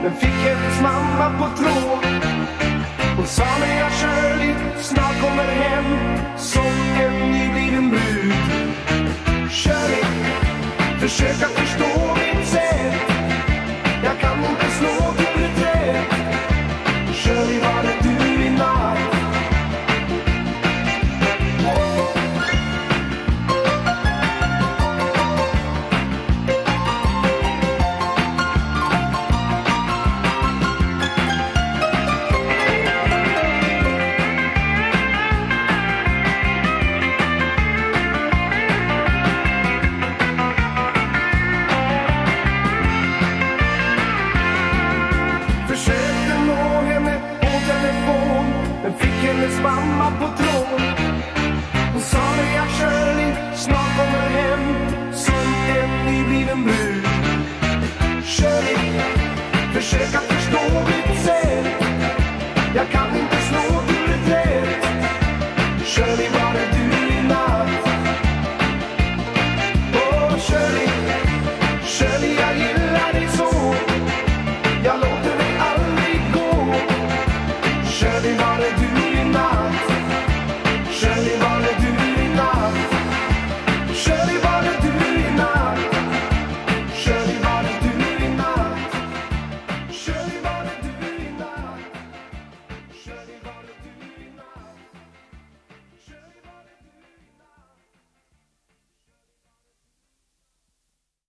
men fick hennes mamma på tråd. Hon sa mig att Shirley snart kommer hem som en nybliven brud. Shirley, försök att förstå min sätt. Jag kan inte slå till reträtt. Shirley, var det du i natt? Hennes mamma på tråd. Hon sa mig att Shirley snart kommer hem som en nybliven brud.